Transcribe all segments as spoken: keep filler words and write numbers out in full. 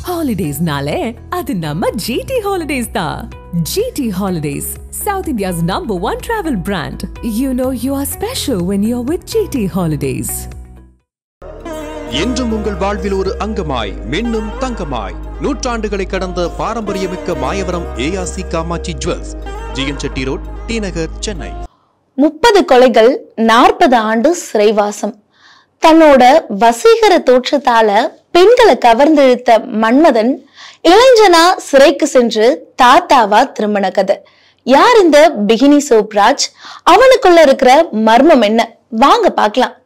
Holidays nale, adu namma G T Holidays da. G T Holidays, South India's number one travel brand. You know you are special when you're with G T Holidays. என்றும் உங்கள் வாழ்வில் ஒரு அங்கமாய் மின்னும் தங்கமாய் நூற்றாண்டுகளை கடந்த பாரம்பரியமிக்க Mayavaram ARC Kamatchi jewels, GN Chetty road, T Nagar, Chennai. முப்பது கொலைகள், நாற்பது ஆண்டு சிறைவாசம். தன்னோட வசீகர தோற்றத்தால பெண்களை கவர்ந்தெழுத்த மன்மதன் இளைஞனா சிறைக்கு சென்று தாத்தாவா திருமண கதை. யார் இந்த பிகினி சோப்ராஜ்? அவனுக்குள்ள இருக்கிற மர்மம் என்ன? வாங்க பார்க்கலாம்.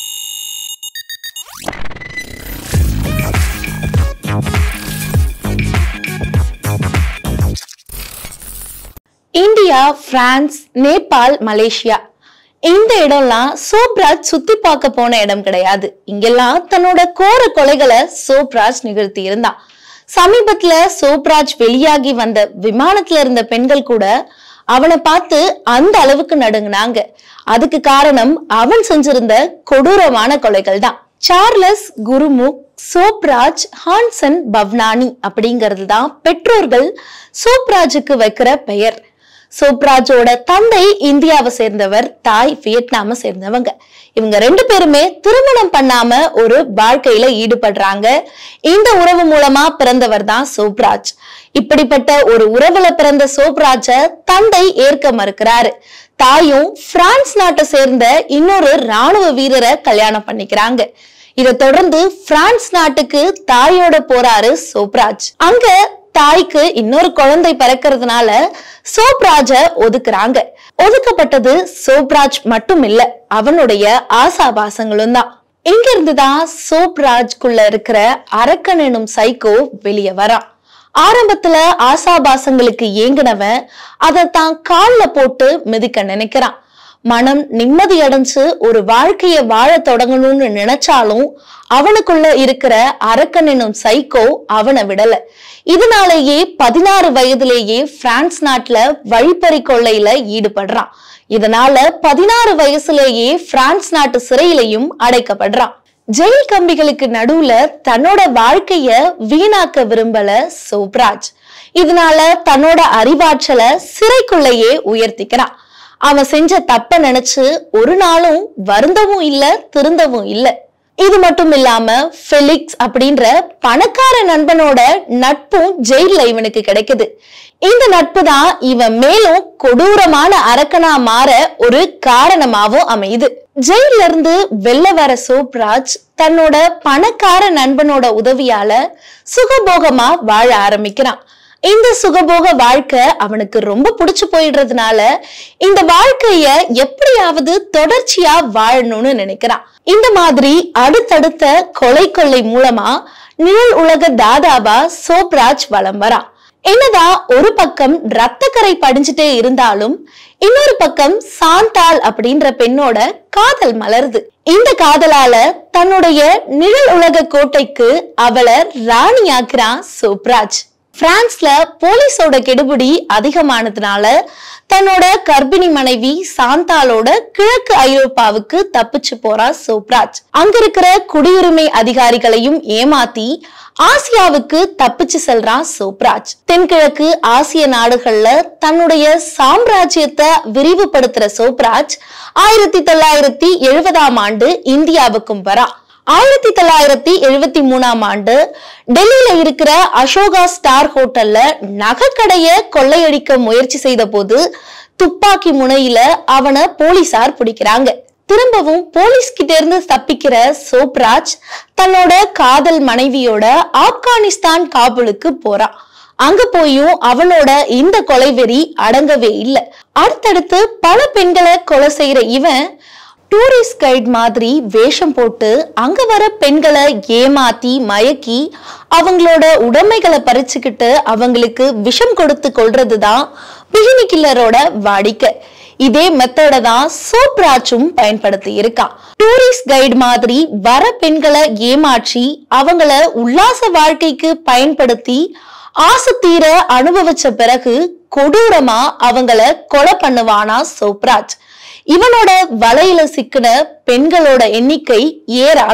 இந்தியா, பிரான்ஸ், நேபாள், மலேசியா, இந்த இடம்லாம் சோப்ராஜ் சுத்தி பார்க்க போன இடம் கிடையாது. இங்கெல்லாம் தன்னோட கோர கொலைகளை சோப்ராஜ் நிகழ்த்தி இருந்தான். சமீபத்துல சோப்ராஜ் வெளியாகி வந்த விமானத்துல இருந்த பெண்கள் கூட அவனை பார்த்து அந்த அளவுக்கு நடுங்கினாங்க. அதுக்கு காரணம் அவன் செஞ்சிருந்த கொடூரமான கொலைகள் தான். சார்லஸ் குருமுக் சோப்ராஜ் ஹான்சன் பவ்னானி அப்படிங்கிறது தான் பெற்றோர்கள் சோப்ராஜுக்கு வைக்கிற பெயர். சோப்ராஜோட தந்தை இந்தியாவை சேர்ந்தவர், தாய் வியட்நாம சேர்ந்தவங்க. இவங்க ரெண்டு பேருமே திருமணம் பண்ணாம ஒரு வாழ்க்கையில ஈடுபடுறாங்க. இந்த உறவு மூலமா பிறந்தவர் தான் சோப்ராஜ். இப்படிப்பட்ட ஒரு உறவுல பிறந்த சோப்ராஜ தந்தை ஏற்க மறுக்கிறாரு. தாயும் பிரான்ஸ் நாட்டை சேர்ந்த இன்னொரு ராணுவ வீரரை கல்யாணம் பண்ணிக்கிறாங்க. இதை தொடர்ந்து பிரான்ஸ் நாட்டுக்கு தாயோட போறாரு சோப்ராஜ். அங்க தாய்க்கு இன்னொரு குழந்தை பிறக்கிறதுனால சோப்ராஜ ஒதுக்குறாங்க. ஒதுக்கப்பட்டது சோப்ராஜ் மட்டும் இல்ல, அவனுடைய ஆசாபாசங்களும் தான். இங்க இருந்துதான் சோப்ராஜ்குள்ள இருக்கிற அரக்கன் எனும் சைக்கோ வெளியே வரான். ஆரம்பத்துல ஆசாபாசங்களுக்கு ஏங்கினவன் அதை தான் கால்ல போட்டு மிதிக்க நினைக்கிறான். மனம் நிம்மதி அடைஞ்சு ஒரு வாழ்க்கைய வாழ தொடங்கணும்னு நினைச்சாலும் அவனுக்குள்ள இருக்கிற அரக்கன் எனும் சைக்கோ அவனை விடல. இதனாலேயே பதினாறு வயதிலேயே பிரான்ஸ் நாட்டுல வழிப்பறி கொள்ளையில ஈடுபடுறான். இதனால பதினாறு வயசுலேயே பிரான்ஸ் நாட்டு சிறையிலையும் அடைக்கப்படுறான். ஜெயில் கம்பிகளுக்கு நடுவுல தன்னோட வாழ்க்கைய வீணாக்க விரும்பல சோப்ராஜ். இதனால தன்னோட அறிவாற்றலை சிறைக்குள்ளேயே உயர்த்திக்கிறான். அவன் செஞ்ச தப்ப நினைச்சு ஒரு நாளும் வருந்தவும் இல்ல, திருந்தவும் இல்ல. இது மட்டும் இல்லாம ஃபெலிக்ஸ் அப்படின்ற பணக்கார நண்பனோட நட்பும் ஜெயில இவனுக்கு கிடைக்குது. இந்த நட்பு தான் இவன் மேலும் கொடூரமான அரக்கனா மாற ஒரு காரணமாவும் அமையுது. ஜெயில இருந்து வெளில வர சோப்ராஜ் தன்னோட பணக்கார நண்பனோட உதவியால சுகபோகமா வாழ ஆரம்பிக்கிறான். இந்த சுகபோக வாழ்க்கை அவனுக்கு ரொம்ப பிடிச்சு போயிடுறதுனால இந்த வாழ்க்கைய எப்படியாவது தொடர்ச்சியா வாழணும்னு நினைக்கிறான். இந்த மாதிரி அடுத்தடுத்த கொலை கொள்ளை மூலமா நிழல் உலக தாதாவா சோப்ராஜ் வலம் வரான். என்னதான் ஒரு பக்கம் ரத்தக்கரை படிஞ்சுட்டே இருந்தாலும் இன்னொரு பக்கம் சாந்தாள் அப்படின்ற பெண்ணோட காதல் மலருது. இந்த காதலால தன்னுடைய நிழல் உலக கோட்டைக்கு அவளை ராணியாக்குறான் சோப்ராஜ். பிரான்ஸ்ல போலீஸோட கெடுபிடி அதிகமானதுனால தன்னோட கர்ப்பிணி மனைவி சாந்தாளோட கிழக்கு ஐரோப்பாவுக்கு தப்பிச்சு போறா சோப்ராஜ். அங்க இருக்கிற குடியுரிமை அதிகாரிகளையும் ஏமாத்தி ஆசியாவுக்கு தப்பிச்சு செல்றான் சோப்ராஜ். தென்கிழக்கு ஆசிய நாடுகள்ல தன்னுடைய சாம்ராஜ்யத்தை விரிவுபடுத்துற சோப்ராஜ் ஆயிரத்தி தொள்ளாயிரத்தி எழுபதாம் ஆண்டு இந்தியாவுக்கும் வரா. ஆயிரத்தி தொள்ளாயிரத்தி எழுபத்தி மூணாம் ஆண்டு டெல்லியில இருக்கிற அசோகா ஸ்டார் ஹோட்டல்ல நகைக்கடைய கொள்ளையடிக்க முயற்சி செய்த போது துப்பாக்கி முனையில அவனை போலீசார் பிடிக்கிறாங்க. திரும்பவும் போலீஸ் கிட்ட இருந்து தப்பிக்கிற சோப்ராஜ் தன்னோட காதல் மனைவியோட ஆப்கானிஸ்தான் காபூலுக்கு போறான். அங்க போயும் அவனோட இந்த கொலைவெறி அடங்கவே இல்லை. அடுத்தடுத்து பல பெண்களை கொலை செய்யற இவன் டூரிஸ்ட் கைட் மாதிரி வேஷம் போட்டு அங்க வர பெண்களை ஏமாத்தி மயக்கி அவங்களோட உடைமைகளை பறிச்சுக்கிட்டு அவங்களுக்கு விஷம் கொடுத்து கொள்றதுதான் பிகினி கில்லரோட வாடிக்கை. இதே மெத்தட தான் சோப்ராஜும் பயன்படுத்தி இருக்கான். டூரிஸ்ட் கைட் மாதிரி வர பெண்களை ஏமாற்றி அவங்கள உல்லாச வாழ்க்கைக்கு பயன்படுத்தி ஆசை தீர அனுபவிச்ச பிறகு கொடூரமா அவங்கள கொலை பண்ணுவானா சோப்ராஜ். இவனோட வலையில சிக்கின பெண்களோட எண்ணிக்கை ஏராளம்.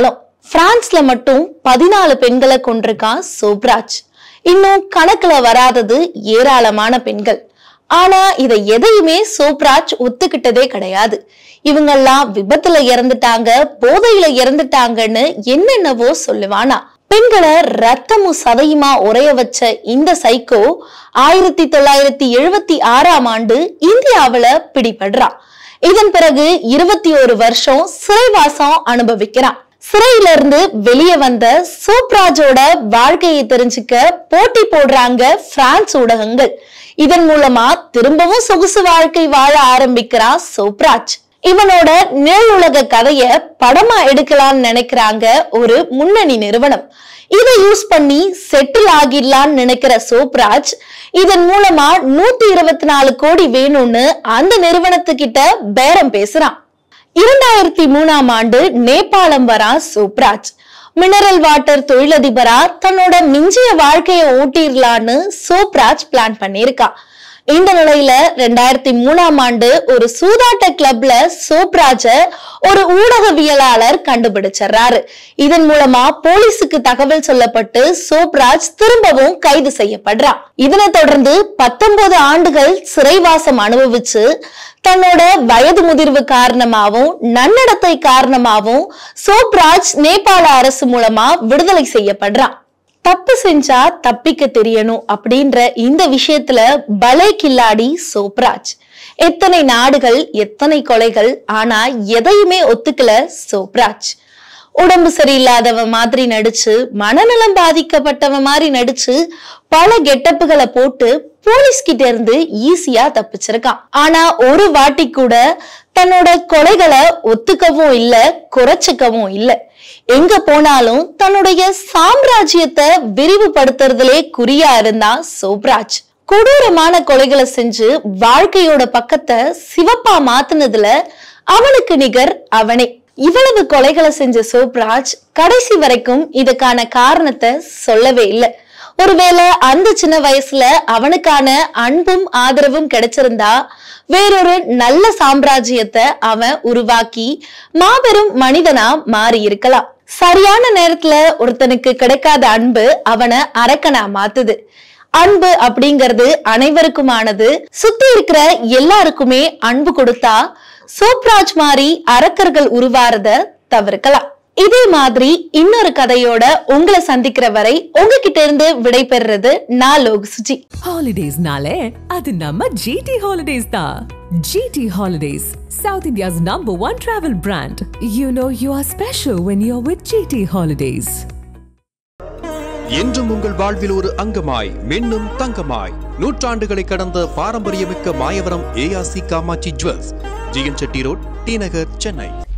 பிரான்ஸ்ல மட்டும் பதினாலு பெண்களை கொண்டிருக்கான் சோப்ராஜ். இன்னும் கணக்குல வராதது ஏராளமான பெண்கள். ஆனா இதை எதையுமே சோப்ராஜ் ஒத்துக்கிட்டதே கிடையாது. இவங்கெல்லாம் விபத்துல இறந்துட்டாங்க, போதையில இறந்துட்டாங்கன்னு என்னென்னவோ சொல்லுவானா. பெண்களை ரத்தமும் சதையுமா உரைய வச்ச இந்த சைக்கோ ஆயிரத்தி தொள்ளாயிரத்தி எழுபத்தி ஆறாம் ஆண்டு இந்தியாவில பிடிபடுறான். இதன் பிறகு இருபத்தி ஒரு வருஷம் சிறைவாசம் அனுபவிக்கிறான். சிறையில இருந்து வெளியே வந்த சோப்ராஜோட வாழ்க்கையை தெரிஞ்சுக்க போட்டி போடுறாங்க பிரான்ஸ் ஊடகங்கள். இதன் மூலமா திரும்பவும் சொகுசு வாழ்க்கை வாழ ஆரம்பிக்கிறான் சோப்ராஜ். இவனோட நிழலுலக கதைய படமா எடுக்கலாம்னு நினைக்கிறாங்க ஒரு முன்னணி நிறுவனம். இதை யூஸ் பண்ணி செட்டில் ஆகிடலான்னு நினைக்கிற சோப்ராஜ் இதன் மூலமா நூத்தி இருபத்தி நாலு கோடி வேணும்னு அந்த நிறுவனத்துக்கிட்ட பேரம் பேசுறான். இரண்டாயிரத்தி மூணாம் ஆண்டு நேபாளம் வரா சோப்ராஜ். மினரல் வாட்டர் தொழிலதிபரா தன்னோட மிஞ்சிய வாழ்க்கையை ஓட்டிடலான்னு சோப்ராஜ் பிளான் பண்ணிருக்கா. இந்த நிலையில ரெண்டாயிரத்தி மூணாம் ஆண்டு ஒரு சூதாட்ட கிளப்ல சோப்ராஜ ஒரு ஊடகவியலாளர் கண்டுபிடிச்சாரு. இதன் மூலமா போலீஸுக்கு தகவல் சொல்லப்பட்டு சோப்ராஜ் திரும்பவும் கைது செய்யப்படுறான். இதனை தொடர்ந்து பத்தொன்பது ஆண்டுகள் சிறைவாசம் அனுபவிச்சு தன்னோட வயது முதிர்வு காரணமாகவும் நன்னடத்தை காரணமாகவும் சோப்ராஜ் நேபாள அரசு மூலமா விடுதலை செய்யப்படுறான். தப்பு செஞ்சா தப்பிக்க தெரியணும் அப்படின்ற இந்த விஷயத்துல பலே கில்லாடி சோப்ராஜ். எத்தனை நாடுகள், எத்தனை கொலைகள், ஆனா எதையுமே ஒத்துக்கல சோப்ராஜ். உடம்பு சரியில்லாதவன் மாதிரி நடிச்சு, மனநலம் பாதிக்கப்பட்டவன் மாதிரி நடிச்சு பல கெட்டப்புகளை போட்டு போலீஸ் கிட்ட இருந்து ஈஸியா தப்பிச்சிருக்கான். ஆனா ஒரு வாட்டி கூட தன்னோட கொலைகளை ஒத்துக்கவும் இல்ல, குறைச்சிக்கவும் இல்ல. எங்க போனாலும் தன்னுடைய சாம்ராஜ்யத்தை விரிவுபடுத்துறதுலே குறியா இருந்தான் சோப்ராஜ். கொடூரமான கொலைகளை செஞ்சு வாழ்க்கையோட பக்கத்தை சிவப்பா மாத்துனதுல அவனுக்கு நிகர் அவனே. இவ்வளவு கொலைகளை செஞ்ச சோப்ராஜ் கடைசி வரைக்கும் இதுக்கான காரணத்தை சொல்லவே இல்லை. ஒருவேளை அந்த சின்ன வயசுல அவனுக்கான அன்பும் ஆதரவும் கிடைச்சிருந்தா வேறொரு நல்ல சாம்ராஜ்யத்தை அவன் உருவாக்கி மாபெரும் மனிதனா மாறி இருக்கலாம். சரியான நேரத்துல ஒருத்தனுக்கு கிடைக்காத அன்பு அவனை அரக்கனா மாத்துது. அன்பு அப்படிங்கிறது அனைவருக்குமானது. சுத்தி இருக்கிற எல்லாருக்குமே அன்பு கொடுத்தா சோப்ராஜ் மாதிரி அரக்கர்கள் உருவாறத தவிர்க்கலாம். இதே மாதிரி இன்னொரு கதையோட உங்களை சந்திக்கிற வரை உங்ககிட்ட இருந்து விடை பெறுறது நான் லோகு சுஜி. ஹாலிடேஸ்னாலே அது நம்ம ஜிடி ஹாலிடேஸ் தான். GT holidays, South India's number one travel brand. You know you are special when you're with GT Holidays. என்றும் உங்கள் வாழ்வில் ஒரு அங்கமாய் மின்னும் தங்கமாய் நூற்றாண்டுகளை கடந்த பாரம்பரியமிக்க Mayavaram ARC Kamatchi jewels, GN Chetty road, T Nagar, Chennai.